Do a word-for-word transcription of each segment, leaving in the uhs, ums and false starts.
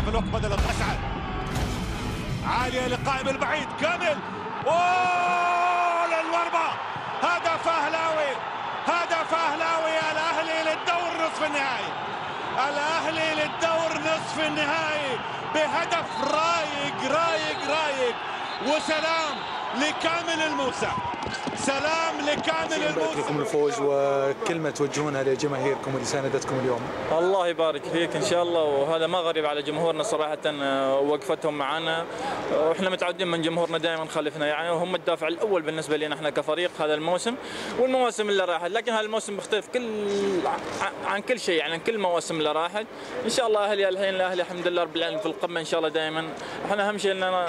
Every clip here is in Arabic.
في الوقت بدل أسعد عالية لقائم البعيد كامل. أوه للمرمى. هدف أهلاوي، هدف أهلاوي. الأهلي للدور نصف النهائي، الأهلي للدور نصف النهائي بهدف رايق رايق رايق. وسلام لكامل الموسى، سلام لكامل الموسى. لكم الفوز وكلمة توجهونها لجماهيركم اللي ساندتكم اليوم. الله يبارك فيك ان شاء الله، وهذا ما غريب على جمهورنا صراحة، وقفتهم معنا، واحنا متعودين من جمهورنا دائما خلفنا يعني، وهم الدافع الاول بالنسبة لنا احنا كفريق هذا الموسم والمواسم اللي راحت، لكن هذا الموسم مختلف كل عن كل شيء يعني، عن كل المواسم اللي راحت. ان شاء الله اهلي الحين الاهلي الحمد لله رب العالمين في القمة ان شاء الله دائما. احنا اهم شيء اننا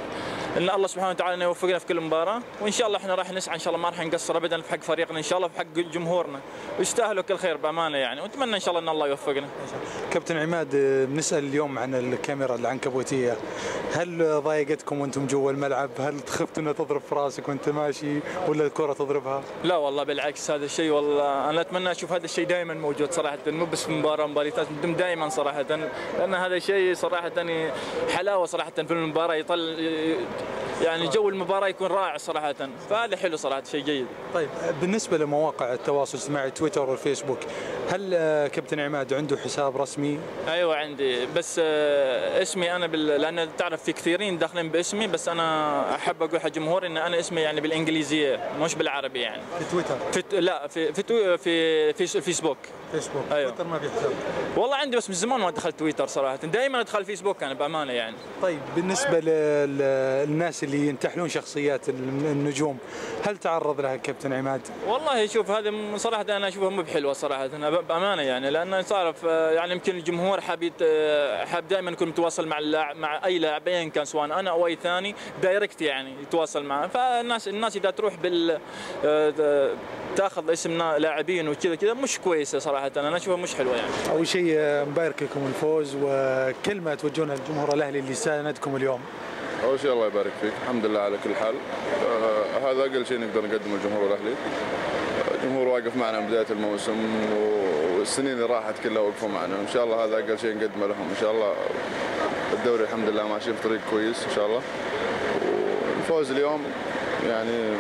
ان الله سبحانه وتعالى يوفقنا في كل مباراه، وان شاء الله احنا راح نسعى ان شاء الله، ما راح نقصر ابدا في حق فريقنا ان شاء الله، في حق جمهورنا، ويستاهلوا كل خير بامانه يعني، ونتمنى ان شاء الله ان الله يوفقنا. كابتن عماد، بنسال اليوم عن الكاميرا العنكبوتيه، هل ضايقتكم وانتم جوا الملعب؟ هل خفت انها تضرب في راسك وانت ماشي ولا الكره تضربها؟ لا والله بالعكس، هذا الشيء والله انا اتمنى اشوف هذا الشيء دائما موجود صراحه، مو بس في مباراه مباريات، دائما صراحه، لان هذا شيء صراحه حلاوه صراحه في المباراه، يطل يعني جو المباراة يكون رائع صراحة، فهذا حلو صراحة، شيء جيد. طيب بالنسبة لمواقع التواصل الاجتماعي تويتر والفيسبوك، هل كابتن عماد عنده حساب رسمي؟ ايوه عندي، بس اسمي انا بال... لان تعرف في كثيرين داخلين باسمي، بس انا احب اقول حق جمهوري ان انا اسمي يعني بالانجليزية مش بالعربي يعني. في تويتر؟ في لا في في تو... في, في فيسبوك. فيسبوك. أيوة. تويتر ما في حساب؟ والله عندي بس من زمان ما دخلت تويتر صراحة، دائما ادخل فيسبوك انا بامانة يعني. طيب بالنسبة للناس اللي ينتحلون شخصيات النجوم، هل تعرض لها كابتن عماد؟ والله شوف هذا صراحة أنا أشوفها مو بحلوة صراحة، أنا بأمانة يعني، لأن تعرف يعني يمكن الجمهور حاب حاب دائما يكون متواصل مع اللاعب، مع أي لاعب أيا كان، سواء أنا أو أي ثاني دايركت يعني يتواصل معه، فالناس الناس إذا تروح بال تاخذ اسم لاعبين وكذا كذا مش كويسة صراحة، أنا أشوفها مش حلوة يعني. أول شيء مبارك لكم الفوز، وكلمة توجهونها للجمهور الأهلي اللي ساندكم اليوم. أول شيء الله يبارك فيك، الحمد لله على كل حال. آه هذا أقل شيء نقدر نقدمه للجمهور الأهلي. الجمهور واقف معنا من بداية الموسم، والسنين اللي راحت كلها وقفوا معنا، إن شاء الله هذا أقل شيء نقدمه لهم. إن شاء الله الدوري الحمد لله ماشي في طريق كويس إن شاء الله، والفوز اليوم يعني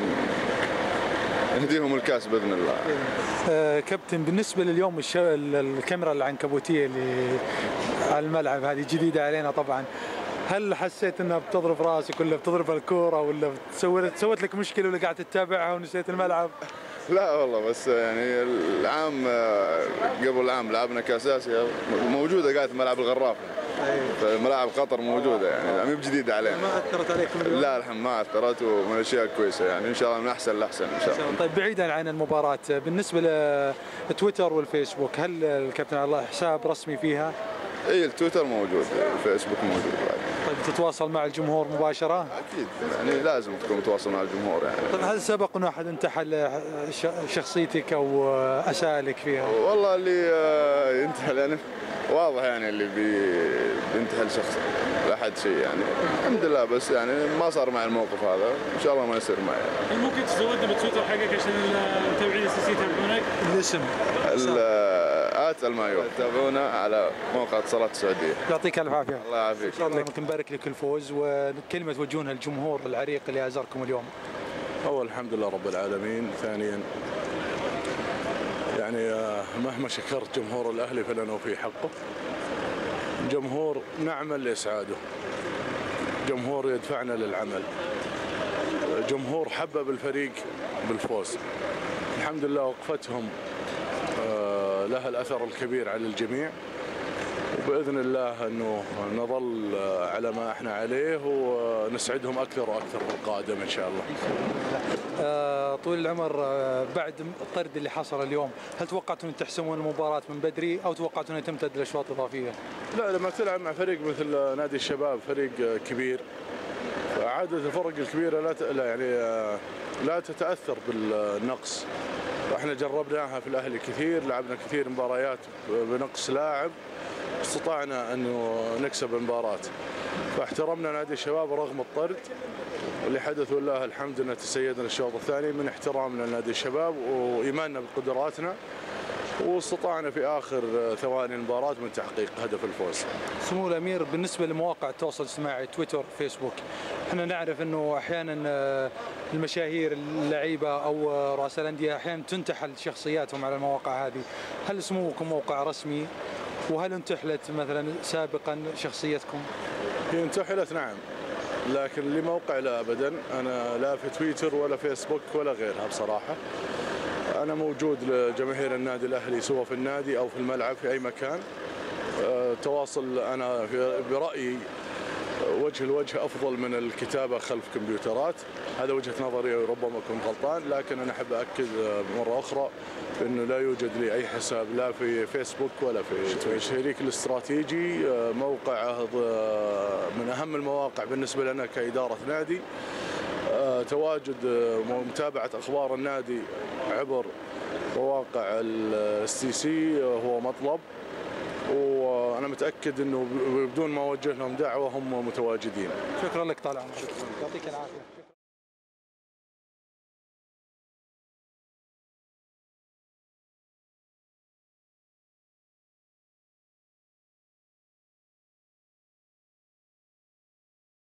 نهديهم الكاس باذن الله. آه كابتن، بالنسبه لليوم الشو... الكاميرا العنكبوتيه اللي على الملعب هذه جديده علينا طبعا، هل حسيت انها بتضرب راسك ولا بتضرب الكوره ولا سوت سوت لك مشكله ولا قاعد تتابعها ونسيت الملعب؟ لا والله، بس يعني العام قبل العام لعبنا كاس اسيا موجوده قاعده في ملعب الغراف. أيوة. ملاعب قطر موجوده يعني، ما هي بجديده علينا. ما اثرت عليكم اليوم؟ لا الحمد ما اثرت، ومن الاشياء كويسه يعني، ان شاء الله من احسن لاحسن ان شاء الله. طيب بعيدا عن المباراه، بالنسبه لتويتر والفيسبوك، هل الكابتن الله حساب رسمي فيها؟ اي التويتر موجود، الفيسبوك موجود بعد. طيب تتواصل مع الجمهور مباشره؟ اكيد يعني لازم تكون متواصل مع الجمهور يعني. طيب هل سبق انه احد انتحل شخصيتك او اساء لك فيها؟ والله اللي ينتحل يعني واضح يعني، اللي بينتحل شخص لا حد شيء يعني، الحمد لله، بس يعني ما صار معي الموقف هذا، ان شاء الله ما يصير معي. هل ممكن تزودنا بالتويتر حقك عشان المتابعين الاساسيين يتابعونك؟ الاسم آت المايو، تابعونا على موقع اتصالات السعوديه. يعطيك الف عافيه. الله يعافيك. ان شاء الله نبارك لك الفوز، وكلمه توجهونها للجمهور العريق اللي ازاركم اليوم. اول الحمد لله رب العالمين، ثانيا يعني مهما شكرت جمهور الاهلي فلن اوفي حقه. جمهور نعمل لاسعاده، جمهور يدفعنا للعمل، جمهور حبب الفريق بالفوز. الحمد لله وقفتهم لها الاثر الكبير على الجميع، وباذن الله انه نظل على ما احنا عليه ونسعدهم اكثر واكثر في القادم ان شاء الله. آه طويل العمر، آه بعد الطرد اللي حصل اليوم، هل توقعتوا ان تحسمون المباراه من بدري او توقعتوا انها تمتد لاشواط اضافيه؟ لا، لما تلعب مع فريق مثل نادي الشباب، فريق كبير، عاده الفرق الكبيره لا ت... لا يعني لا تتاثر بالنقص. احنا جربناها في الاهلي كثير، لعبنا كثير مباريات بنقص لاعب، استطعنا انه نكسب المباراه. فاحترمنا نادي الشباب رغم الطرد اللي حدث، والله الحمد انه تسيدنا الشوط الثاني من احترامنا لنادي الشباب وايماننا بقدراتنا. واستطعنا في آخر ثواني المباراة من تحقيق هدف الفوز. سمو الأمير، بالنسبة لمواقع التواصل الاجتماعي تويتر فيسبوك، احنا نعرف أنه أحيانا المشاهير اللعيبة أو رؤساء الأندية أحيانا تنتحل شخصياتهم على المواقع هذه، هل سموكم موقع رسمي؟ وهل انتحلت مثلا سابقا شخصيتكم؟ هي انتحلت نعم، لكن لموقع لا أبدا، أنا لا في تويتر ولا فيسبوك ولا غيرها بصراحة. أنا موجود لجماهير النادي الأهلي سواء في النادي أو في الملعب في أي مكان. تواصل أنا برأيي وجه الوجه أفضل من الكتابة خلف كمبيوترات، هذا وجهة نظري وربما أكون غلطان، لكن أنا أحب أكد مرة أخرى أنه لا يوجد لي أي حساب لا في فيسبوك ولا في تويتر. شريك الاستراتيجي موقع من أهم المواقع بالنسبة لنا كإدارة نادي، تواجد ومتابعة أخبار النادي عبر مواقع السي سي هو مطلب، وأنا متأكد أنه بدون ما أوجه لهم دعوة هم متواجدين. شكرا لك طال عمرك، يعطيك العافية.